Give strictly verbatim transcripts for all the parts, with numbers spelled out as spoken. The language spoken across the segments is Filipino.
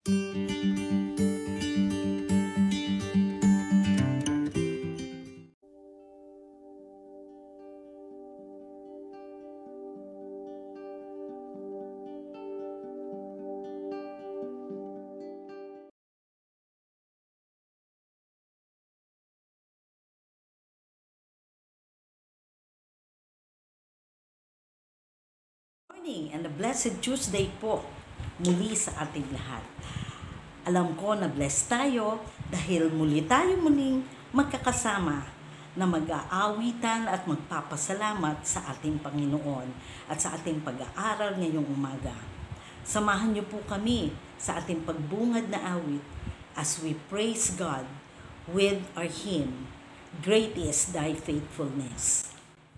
Morning and a blessed Tuesday po muli sa ating lahat. Alam ko na blessed tayo dahil muli tayo muling magkakasama na mag-aawitan at magpapasalamat sa ating Panginoon at sa ating pag-aaral ngayong umaga. Samahan niyo po kami sa ating pagbungad na awit as we praise God with our hymn, Great is Thy Faithfulness.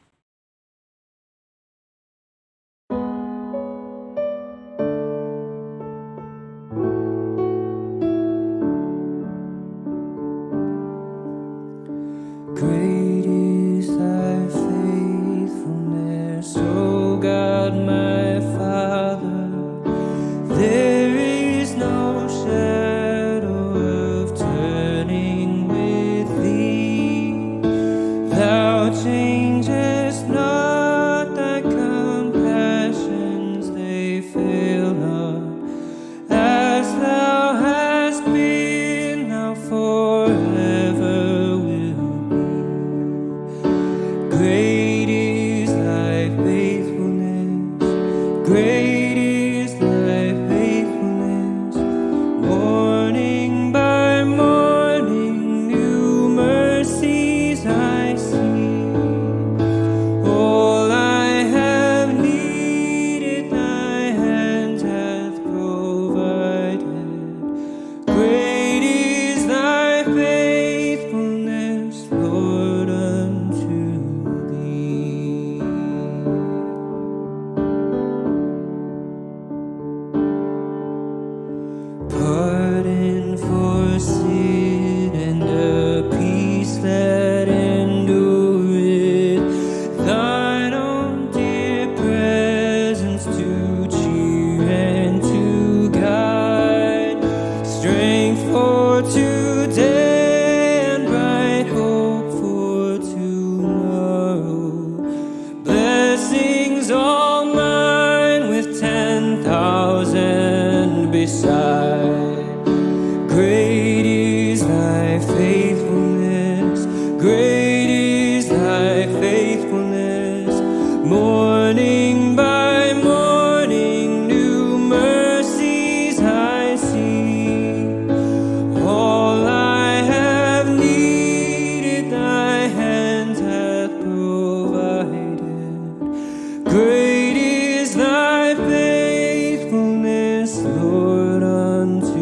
Great is thy faithfulness, O God my Father. There is no shadow of turning with thee. Thou changest not, thy compassions, they fail not. As thou hast been, thou forever Great is thy faithfulness, great is thy faithfulness. Morning by morning, new mercies I see. All I have needed, thy hand hath provided. Great is thy faithfulness, Lord, unto pardon for sin and a peace that endureth, thine own dear presence to cheer and to guide, strength for today and bright hope for tomorrow, blessings all mine with ten thousand beside. Great is thy faithfulness, great is thy faithfulness. Morning by morning, new mercies I see. All I have needed, thy hand hath provided. Great is thy faithfulness, Lord, unto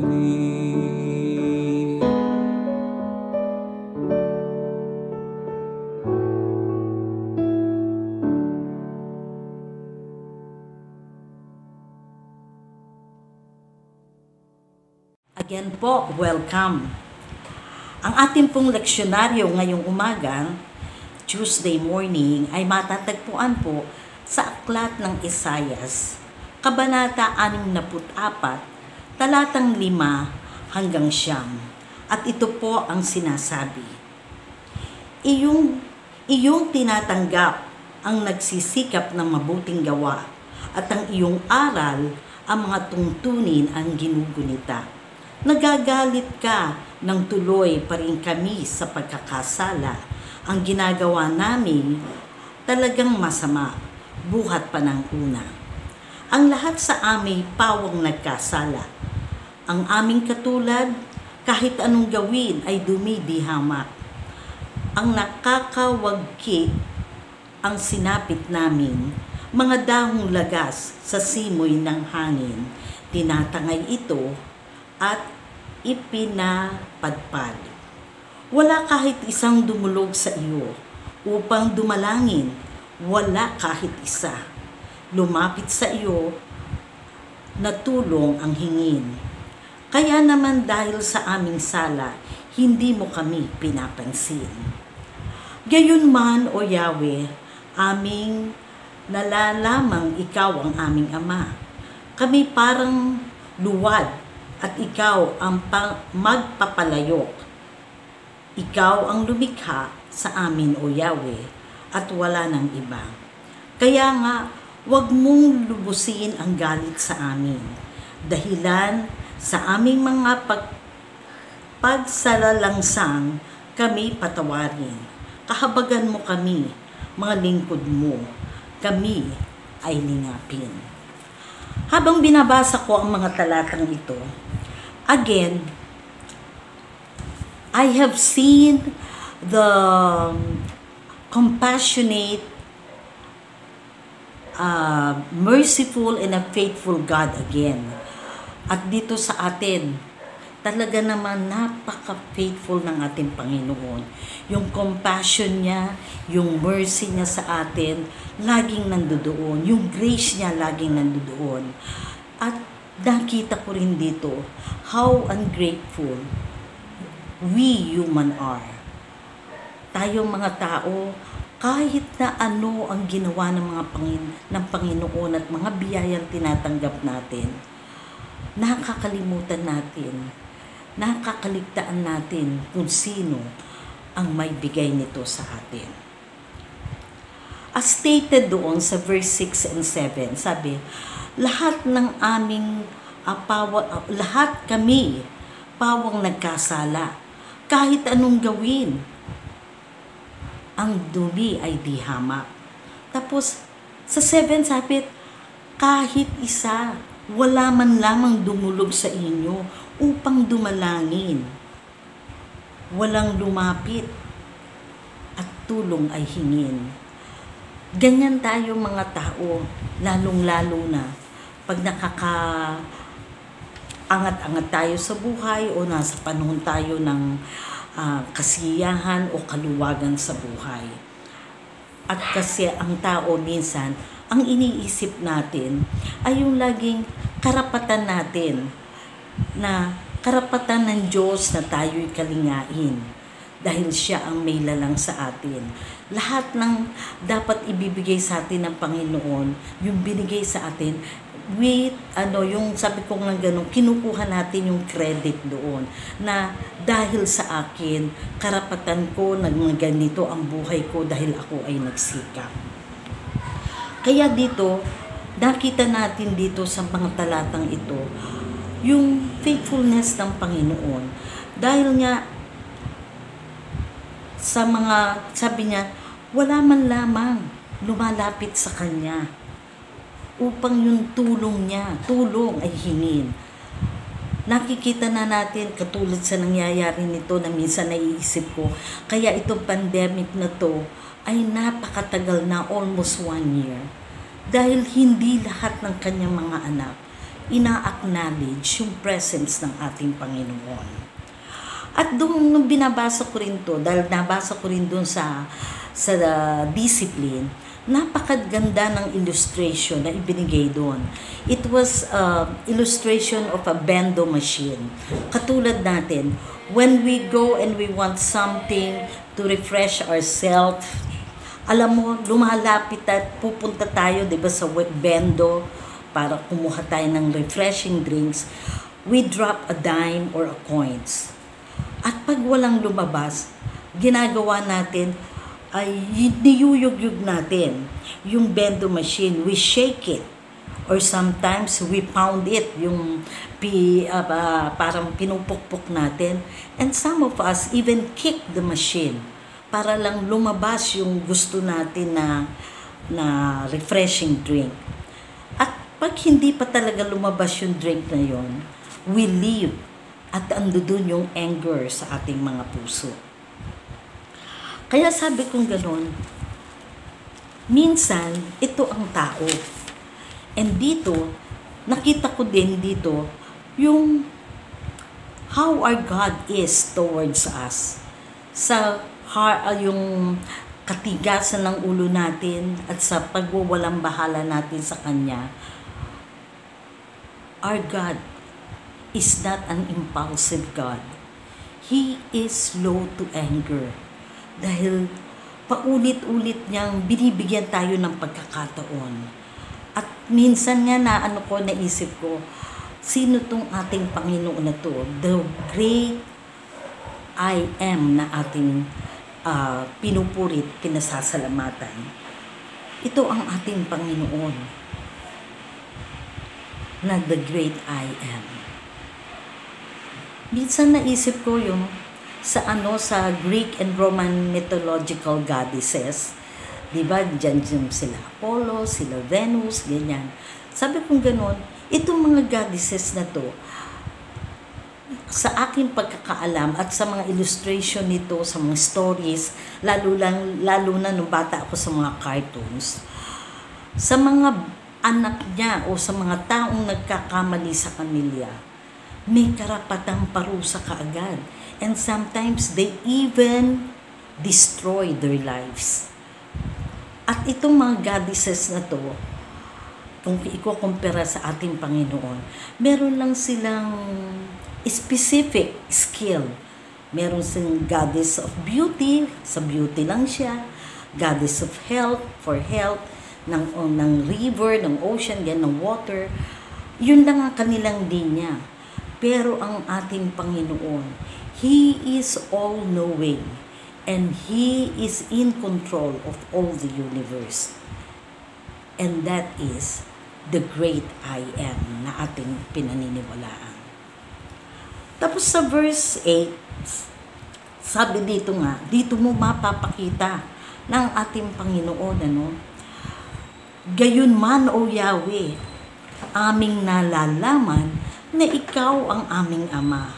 Again po, welcome. Ang ating pong leksyonaryo ngayong umaga, Tuesday morning, ay matatagpuan po sa aklat ng Isayas, Kabanata sixty na apat, talatang lima hanggang siyam. At ito po ang sinasabi. Iyong, iyong tinatanggap ang nagsisikap ng mabuting gawa at ang iyong aral ang mga tungtunin ang ginugunita. Nagagalit ka ng tuloy pa rin kami sa pagkakasala. Ang ginagawa namin talagang masama, buhat pa ng una. Ang lahat sa amin pawang nagkasala. Ang aming katulad, kahit anong gawin ay dumidihamak. Ang nakakawagki ang sinapit namin, mga dahong lagas sa simoy ng hangin. Tinatangay ito at ipinapadpad. Wala kahit isang dumulog sa iyo upang dumalangin, wala kahit isa. Lumapit sa iyo na tulong ang hingin. Kaya naman dahil sa aming sala, hindi mo kami pinapansin. Gayunman, O Yahweh, aming nalalamang ikaw ang aming Ama. Kami parang luwad at ikaw ang pang magpapalayok. Ikaw ang lumikha sa amin, O Yahweh, at wala ng iba. Kaya nga, huwag mong lubusin ang galit sa amin. Dahilan sa aming mga pag pagsalalangsang kami patawarin. Kahabagan mo kami, mga lingkod mo. Kami ay lingapin. Habang binabasa ko ang mga talatang ito, again, I have seen the compassionate, uh, merciful, and a faithful God again. At dito sa atin, talaga naman napaka-faithful ng ating Panginoon. Yung compassion niya, yung mercy niya sa atin, laging nandoon. Yung grace niya, laging nandoon. At nakita ko rin dito, how ungrateful we human are. Tayong mga tao, kahit na ano ang ginawa ng mga Pangin- ng Panginoon at mga biyayang tinatanggap natin, nakakalimutan natin, nakakaligtaan natin kung sino ang may bigay nito sa atin. As stated doon sa verse six and seven, sabi, lahat ng aming uh, pawa, uh, lahat kami pawang nagkasala, kahit anong gawin, ang dumi ay di hamak. Tapos, sa seven sabi, kahit isa, wala man lamang dumulog sa inyo upang dumalangin. Walang lumapit at tulong ay hingin. Ganyan tayo mga tao, lalong-lalo na pag nakaka angat-angat tayo sa buhay o nasa panahon tayo ng uh, kasiyahan o kaluwagan sa buhay. At kasi ang tao minsan, ang iniisip natin ay yung laging karapatan natin, na karapatan ng Diyos na tayo'y kalingain dahil siya ang may lalang sa atin. Lahat ng dapat ibibigay sa atin ng Panginoon, yung binigay sa atin, with, ano, yung sabi ko nga ganun, kinukuha natin yung credit doon, na dahil sa akin, karapatan ko, nag ganito ang buhay ko dahil ako ay nagsikap. Kaya dito, nakita natin dito sa mga talatang ito, yung faithfulness ng Panginoon. Dahil nga, sa mga, sabi niya, wala man lamang lumalapit sa Kanya upang yung tulong niya, tulong ay hingin. Nakikita na natin, katulad sa nangyayari nito na minsan naiisip ko, kaya itong pandemic na to ay napakatagal na, almost one year. Dahil hindi lahat ng kanyang mga anak ina-acknowledge yung presence ng ating Panginoon. At doon, nung binabasa ko rin to, dahil nabasa ko rin doon sa, sa uh, discipline, napakaganda ng illustration na ibinigay doon. It was uh, illustration of a bendo machine. Katulad natin, when we go and we want something to refresh ourselves, alam mo, lumalapit at pupunta tayo, di ba, sa bendo para kumuha tayo ng refreshing drinks. We drop a dime or a coins. At pag walang lumabas, ginagawa natin ay niyuyug-yug natin yung bendo machine. We shake it. Or sometimes we pound it, yung pi, uh, uh, parang pinupukpok natin. And some of us even kick the machine para lang lumabas yung gusto natin na, na refreshing drink. At pag hindi pa talaga lumabas yung drink na yon, we leave at ando dun yung anger sa ating mga puso. Kaya sabi kong ganun, minsan, ito ang tao. And dito, nakita ko din dito, yung how our God is towards us. Sa heart, yung katigasan ng ulo natin at sa pagwawalang bahala natin sa Kanya, our God is not an impulsive God. He is slow to anger. Dahil paulit-ulit niyang binibigyan tayo ng pagkakataon. At minsan nga na ano ko, naisip ko, Sino tong ating Panginoon na to? The great I am na ating uh, pinupurit, pinasasalamatan. Ito ang ating Panginoon na the great I am. Minsan naisip ko yung sa ano sa Greek and Roman mythological goddesses. Diba? Diyan dyan sila Apollo, sila Venus, ganyan. Sabi kong ganun, itong mga goddesses na to, sa aking pagkakaalam at sa mga illustration nito, sa mga stories, lalo, lang, lalo na nung bata ako sa mga cartoons, sa mga anak niya o sa mga taong nagkakamali sa pamilya, may karapatang parusa kaagad. And sometimes they even destroy their lives. At itong mga goddesses na to, kung ikukumpara sa ating Panginoon, meron lang silang specific skill. Meron silang goddess of beauty, sa beauty lang siya, goddess of health, for health, ng, ng river, ng ocean, yan, ng water. Yun lang ang kanilang linya. Pero ang ating Panginoon, He is all-knowing and He is in control of all the universe. And that is the great I am na ating pinaniniwalaan. Tapos sa verse eight, sabi dito nga, dito mo mapapakita ng ating Panginoon, ano? Gayon man, O Yahweh, aming nalalaman na ikaw ang aming Ama.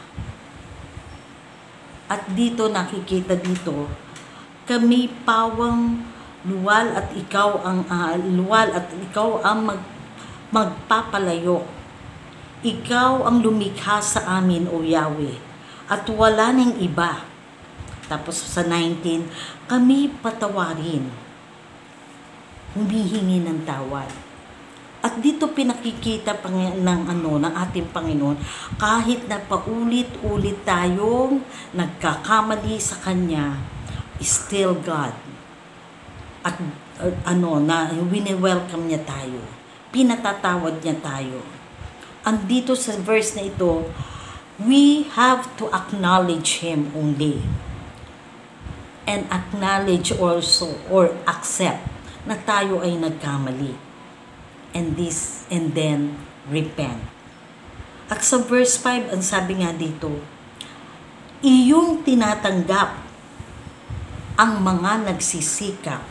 At dito nakikita dito, kami pawang luwal at ikaw ang uh, luwal at ikaw ang mag, magpapalayo. Ikaw ang lumikha sa amin, O Yahweh, at wala nang iba. Tapos sa nineteen, kami patawarin, humihingi ng tawad. At dito pinakikita pang ng ano ng ating Panginoon, kahit na paulit-ulit tayong nagkakamali sa Kanya, still God. At uh, ano na wini-welcome niya tayo, pinatatawad niya tayo. Andito sa verse na ito, we have to acknowledge Him only, and acknowledge also or accept na tayo ay nagkamali. And this, and then, repent. At sa verse five, ang sabi nga dito, iyong tinatanggap ang mga nagsisikap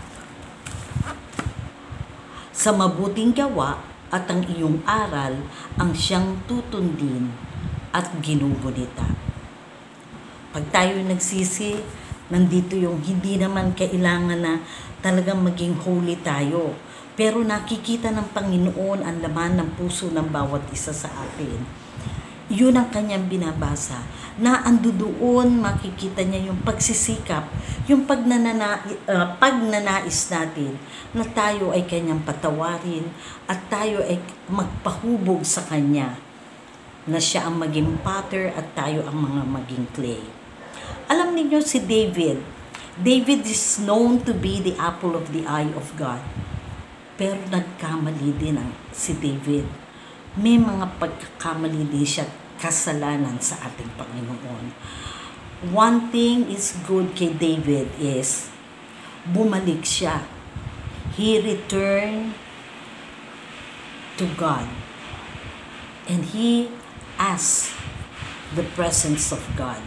sa mabuting gawa at ang iyong aral ang siyang tutundin at ginugunita. Pag tayo nagsisi, nandito yung hindi naman kailangan na talagang maging holy tayo. Pero nakikita ng Panginoon ang laman ng puso ng bawat isa sa atin. Yun ang kanyang binabasa. Na ando doon makikita niya yung pagsisikap, yung pagnanana, uh, pagnanais natin na tayo ay kanyang patawarin at tayo ay magpahubog sa kanya. Na siya ang maging potter at tayo ang mga maging clay. Alam niyo si David. David is known to be the apple of the eye of God. Pero nagkamali din ang si David. May mga pagkakamali din siya, kasalanan sa ating Panginoon. One thing is good kay David is bumalik siya. He returned to God. And he asked the presence of God.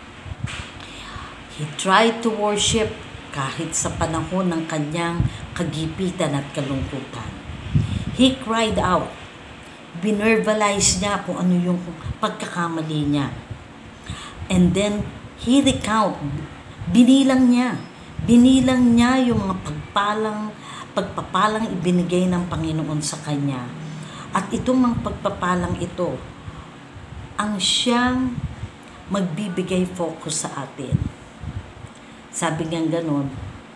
He tried to worship kahit sa panahon ng kanyang kagipitan at kalungkutan. He cried out. Binervalize niya kung ano yung pagkakamali niya. And then, he recount. Binilang niya. Binilang niya yung mga pagpalang, pagpapalang ibinigay ng Panginoon sa kanya. At itong mga pagpapalang ito, ang siyang magbibigay focus sa atin. Sabi nga ganun,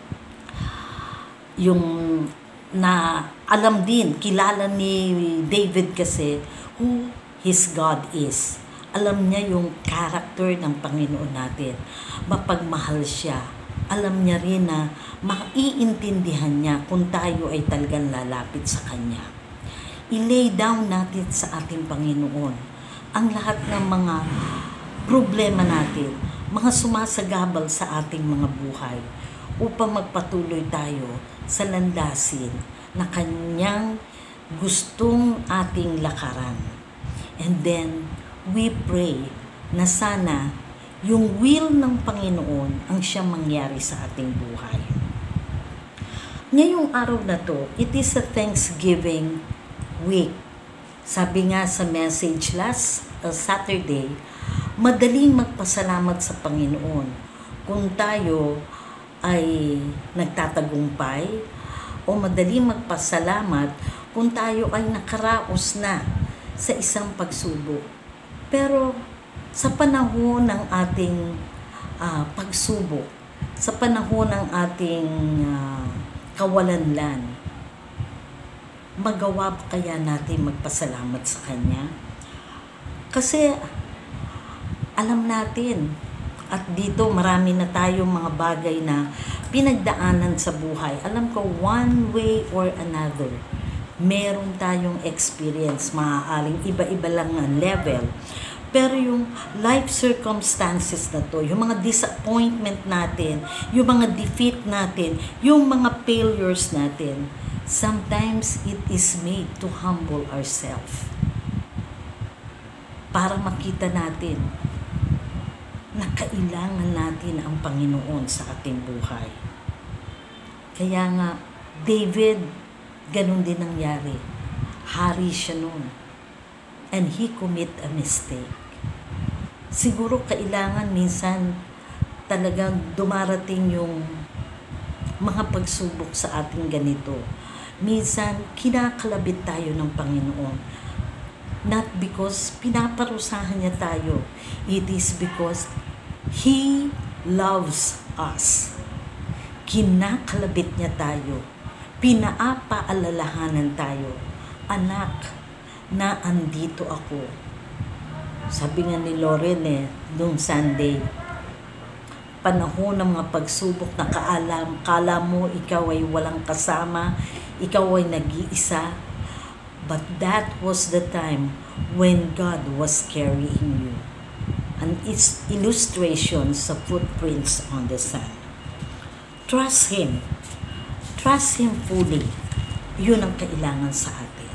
yung na alam din, kilala ni David kasi who his God is. Alam niya yung character ng Panginoon natin. Mapagmahal siya. Alam niya rin na maiintindihan niya kung tayo ay talagang lalapit sa Kanya. I-lay down natin sa ating Panginoon ang lahat ng mga problema natin, mga sumasagabal sa ating mga buhay, upang magpatuloy tayo sa landasin na Kanyang gustong ating lakaran. And then, we pray na sana yung will ng Panginoon ang siyang mangyari sa ating buhay. Ngayong araw na to, it is a Thanksgiving week. Sabi nga sa message last uh, Saturday, madaling magpasalamat sa Panginoon kung tayo ay nagtatagumpay, o madaling magpasalamat kung tayo ay nakaraos na sa isang pagsubok. Pero sa panahon ng ating uh, pagsubok, sa panahon ng ating uh, kawalanlan, magawa pa kaya natin magpasalamat sa Kanya? Kasi alam natin, at dito marami na tayong mga bagay na pinagdaanan sa buhay. Alam ko, one way or another, meron tayong experience, maaaring iba-iba lang ang level. Pero yung life circumstances na to, yung mga disappointment natin, yung mga defeat natin, yung mga failures natin, sometimes it is made to humble ourselves. Para makita natin na kailangan natin ang Panginoon sa ating buhay. Kaya nga, David, ganun din nangyari. Hari siya noon. And he commit a mistake. Siguro kailangan minsan talagang dumarating yung mga pagsubok sa ating ganito. Minsan, kinakalabit tayo ng Panginoon. Not because pinaparusahan niya tayo. It is because He loves us. Kinakalabit niya tayo. Pinaapaalalahanan tayo. Anak, na andito ako. Sabi nga ni Loren eh, noong Sunday, panahon ng mga pagsubok na kaalam, kala mo ikaw ay walang kasama, ikaw ay nag-iisa, but that was the time when God was carrying you. And it's illustration sa footprints on the sand. Trust Him. Trust Him fully. Yun ang kailangan sa atin.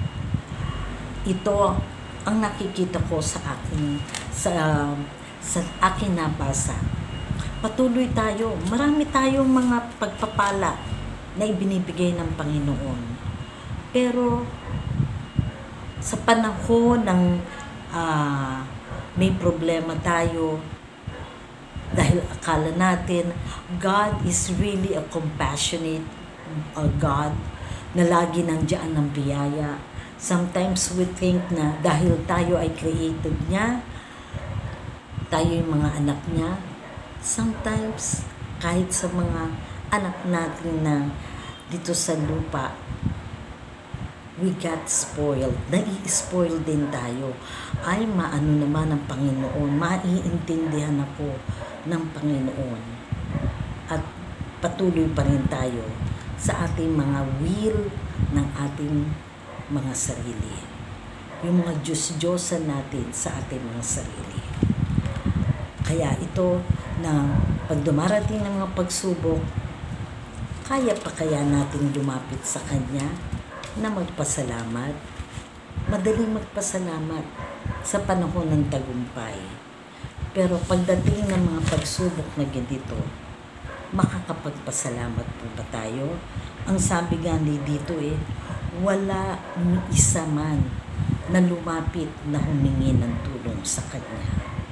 Ito ang nakikita ko sa akin, sa, sa akin nabasa. Patuloy tayo. Marami tayong mga pagpapala na ibinibigay ng Panginoon. Pero sa panahon ng uh, may problema tayo, dahil akala natin God is really a compassionate uh, God na lagi nandiyan ng biyaya. Sometimes we think na dahil tayo ay created niya, tayo yung mga anak niya. Sometimes kahit sa mga anak natin na dito sa lupa, we got spoiled. Nai-spoil din tayo. Ay, maano naman ng Panginoon. Maiintindihan ako ng Panginoon. At patuloy pa rin tayo sa ating mga will ng ating mga sarili. Yung mga Diyos-Diyosan natin sa ating mga sarili. Kaya ito na pag dumarating ng mga pagsubok, kaya pa kaya natin lumapit sa Kanya na magpasalamat? Madaling magpasalamat sa panahon ng tagumpay. Pero pagdating ng mga pagsubok na ganito, makakapagpasalamat po ba tayo? Ang sabi nga ni dito eh, wala ni isa man na lumapit na humingi ng tulong sa Kanya.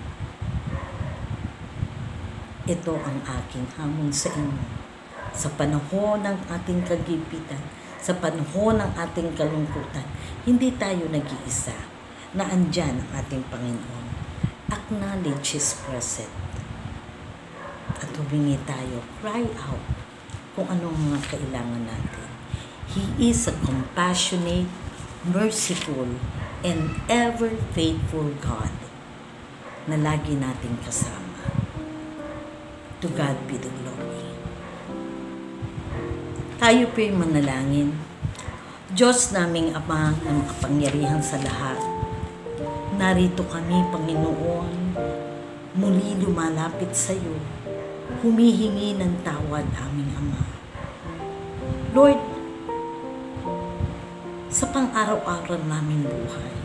Ito ang aking hamon sa inyo. Sa panahon ng ating kagipitan, sa panahon ng ating kalungkutan, hindi tayo nag-iisa na andyan ang ating Panginoon. Acknowledge His presence. At humingi tayo, cry out kung anong mga kailangan natin. He is a compassionate, merciful, and ever-faithful God na lagi nating kasama. To God be the glory. Tayo po yung manalangin. Diyos naming Ama na makapangyarihan sa lahat, narito kami, Panginoon, muli lumalapit sa iyo, humihingi ng tawad aming Ama. Lord, sa pang-araw-araw naming buhay,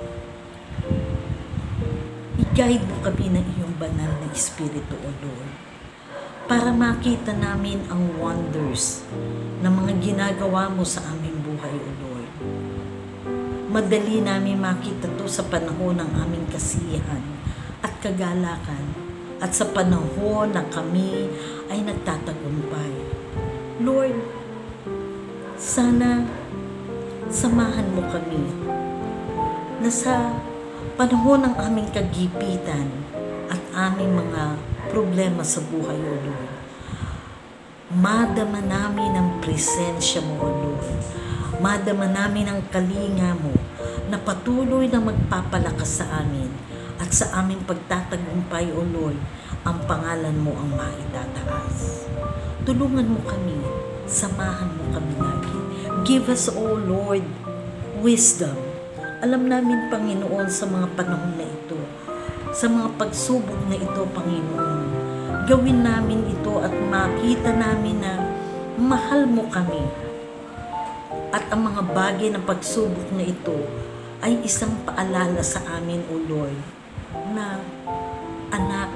i-guide mo kami ng iyong banal na Espiritu, O Lord, para makita namin ang wonders na mga ginagawa mo sa aming buhay, O Lord. Madali namin makita to sa panahon ng aming kasiyahan at kagalakan at sa panahon na kami ay nagtatagumpay. Lord, sana samahan mo kami na sa panahon ng aming kagipitan at aming mga problema sa buhay, O Lord, madama namin ang presensya mo, O Lord. Madama namin ang kalinga mo na patuloy na magpapalakas sa amin at sa aming pagtatagumpay, O Lord, ang pangalan mo ang maitataas. Tulungan mo kami, samahan mo kami lagi. Give us, O Lord, wisdom. Alam namin, Panginoon, sa mga panahon na ito, sa mga pagsubok na ito, Panginoon, gawin namin ito at makita namin na mahal mo kami. At ang mga bagay ng pagsubok na ito ay isang paalala sa amin, O Lord, na anak,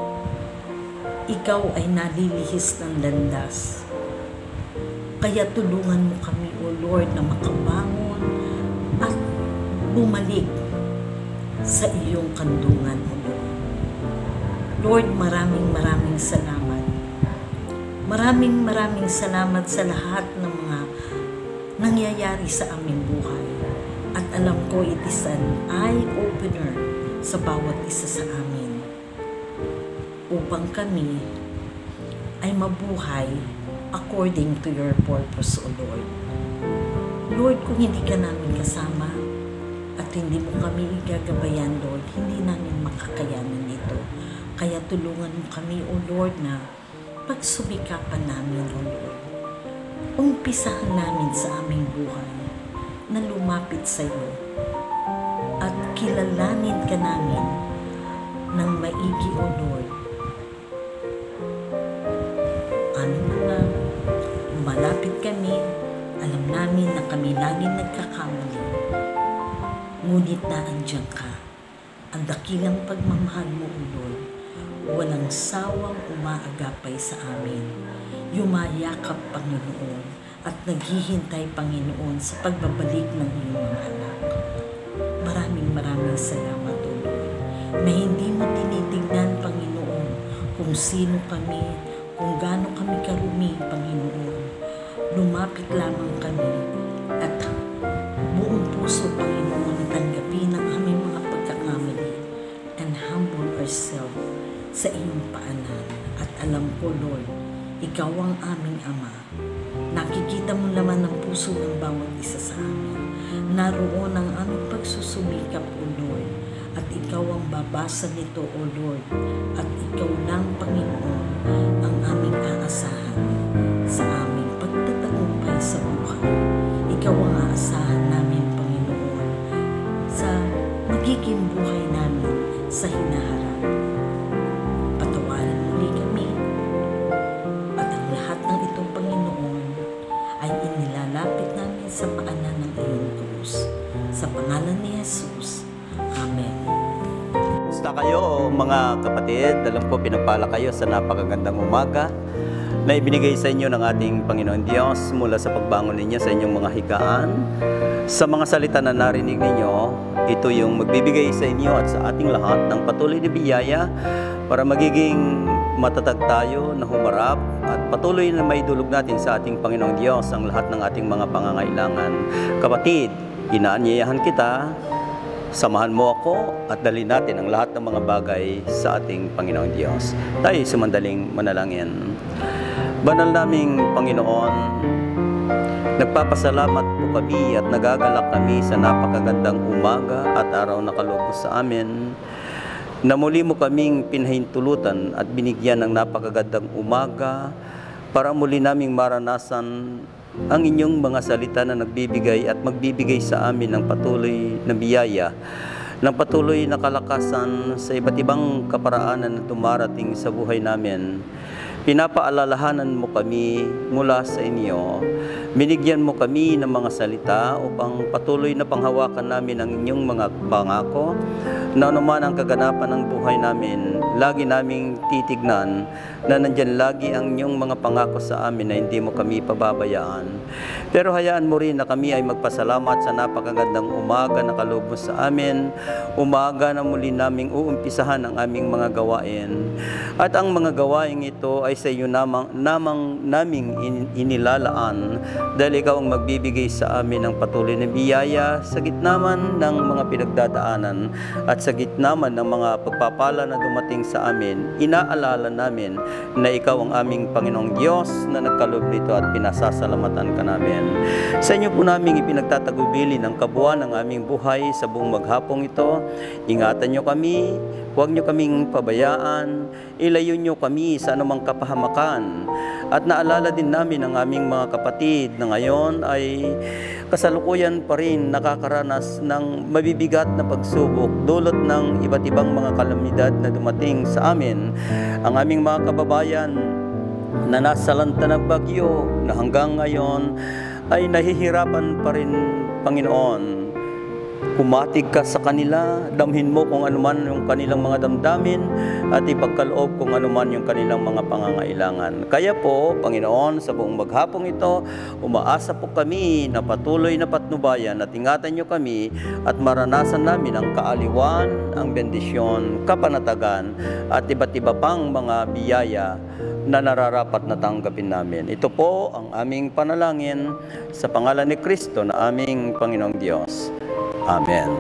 ikaw ay nalilihis ng landas. Kaya tulungan mo kami, O Lord, na makabangon at bumalik sa iyong kandungan, O Lord. Lord, maraming maraming salamat. Maraming maraming salamat sa lahat ng mga nangyayari sa aming buhay. At alam ko it is an eye-opener sa bawat isa sa amin upang kami ay mabuhay according to your purpose, O Lord. Lord, kung hindi ka namin kasama at hindi mo kami igagabayan, Lord, hindi namin makakayanan ito. Kaya tulungan mo kami, O Lord, na pagsubikapan namin, O Lord. Umpisahan namin sa aming buhay na lumapit sa iyo at kilalanin ka namin ng maigi, O Lord. Ano na malapit kami, alam namin na kami laging nagkakamali. Ngunit naandyan ka, ang dakilang pagmamahal mo, O Lord, walang sawang umaagapay sa amin. Yumayakap, Panginoon, at naghihintay, Panginoon, sa pagbabalik ng iyong mga anak. Maraming maraming salamat, O Lord, na hindi mo tinitignan, Panginoon, kung sino kami, kung gaano kami karumi, Panginoon. Lumapit lamang kami at buong puso, Panginoon, tanggapin ang aming mga pagkakamali and humble ourselves sa iyong paanan. At alam ko, Lord, ikaw ang aming Ama. Nakikita mo naman ang puso ng bawat isa sa amin. Naroon ang aming pagsusumikap, O Lord. At ikaw ang babasa nito, O Lord. At ikaw lang, Panginoon, ang aming aasahan sa aming pagtatagumpay sa buhay. Ikaw ang aasahan namin, Panginoon, sa magiging buhay namin sa hinaharap. Patawarin muli kami. At ang lahat ng itong, Panginoon, ay inilalapit namin sa paanan ng iyong krus. Sa pangalan ni Jesus. Amen. Kumusta kayo, mga kapatid? Alam ko pinagpala kayo sa napakagandang umaga na ibinigay sa inyo ng ating Panginoon Diyos mula sa pagbangon ninyo sa inyong mga higaan. Sa mga salita na narinig ninyo, ito yung magbibigay sa inyo at sa ating lahat ng patuloy na biyaya para magiging matatag tayo na humarap at patuloy na maidulog natin sa ating Panginoong Diyos ang lahat ng ating mga pangangailangan. Kapatid, inaanyayahan kita, samahan mo ako at dalhin natin ang lahat ng mga bagay sa ating Panginoong Diyos. Tayo sumandaling manalangin. Banal naming Panginoon, nagpapasalamat po kami at nagagalak kami sa napakagandang umaga at araw na kalugos sa amin, na muli mo kaming pinahintulutan at binigyan ng napakagandang umaga para muli naming maranasan ang inyong mga salita na nagbibigay at magbibigay sa amin ng patuloy na biyaya, ng patuloy na kalakasan sa iba't ibang kaparaanan na dumarating sa buhay namin. Pinapaalalahanan mo kami mula sa inyo. Binigyan mo kami ng mga salita upang patuloy na panghawakan namin ang inyong mga pangako na anuman ang kaganapan ng buhay namin, lagi naming titignan na nandyan lagi ang inyong mga pangako sa amin na hindi mo kami pababayaan. Pero hayaan mo rin na kami ay magpasalamat sa napakagandang umaga na kaloob mo sa amin, umaga na muli naming uumpisahan ang aming mga gawain. At ang mga gawain ito ay sa iyo namang, namang naming in, inilalaan dahil ikaw ang magbibigay sa amin ng patuloy na biyaya sa gitna man ng mga pinagdadaanan at sa gitna man ng mga pagpapala na dumating sa amin. Inaalala namin na ikaw ang aming Panginoong Diyos na nagkaloob nito at pinasasalamatan ka namin. Sa inyo po namin ipinagtatagubili ng kabuuan ng aming buhay sa buong maghapong ito. Ingatan nyo kami, huwag nyo kaming pabayaan, ilayo nyo kami sa anumang kapahamakan. At naalala din namin ang aming mga kapatid na ngayon ay kasalukuyan pa rin nakakaranas ng mabibigat na pagsubok dulot ng iba't ibang mga kalamidad na dumating sa amin. Ang aming mga kababayan na nasa lanta ng bagyo na hanggang ngayon ay nahihirapan pa rin, Panginoon. Kumatig ka sa kanila, damhin mo kung anuman yung kanilang mga damdamin at ipagkaloob kung anuman yung kanilang mga pangangailangan. Kaya po, Panginoon, sa buong maghapong ito, umaasa po kami na patuloy na patnubayan at ingatan nyo kami at maranasan namin ang kaaliwan, ang bendisyon, kapanatagan at iba't iba pang mga biyaya na nararapat na tanggapin namin. Ito po ang aming panalangin sa pangalan ni Kristo na aming Panginoong Diyos. Amen.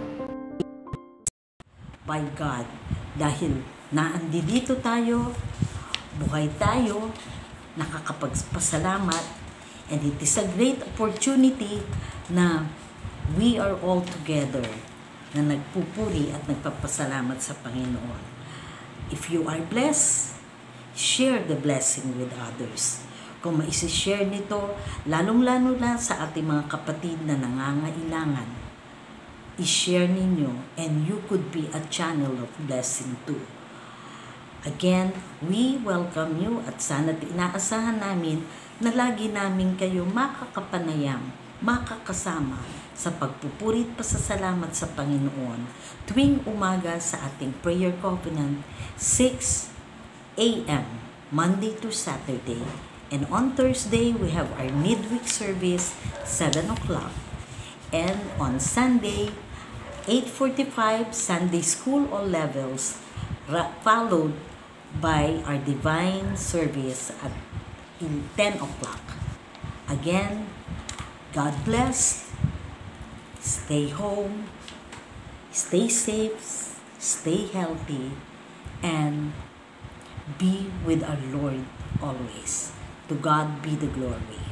By God, dahil naandito tayo, buhay tayo, nakakapagpasalamat, and it is a great opportunity na we are all together, na nagpupuri at nagpapasalamat sa Panginoon. If you are blessed, share the blessing with others. Kung maisi-share nito, lalong-lalo na sa ating mga kapatid na nangangailangan, i-share ninyo and you could be a channel of blessing too. Again, we welcome you at sana inaasahan namin na lagi namin kayo makakapanayam, makakasama sa pagpupurit pasasalamat sa Panginoon tuwing umaga sa ating prayer covenant six a m Monday to Saturday, and on Thursday we have our midweek service seven o'clock, and on Sunday eight forty-five Sunday school all levels, followed by our divine service at in ten o'clock. Again, God bless, stay home, stay safe, stay healthy, and be with our Lord always. To God be the glory.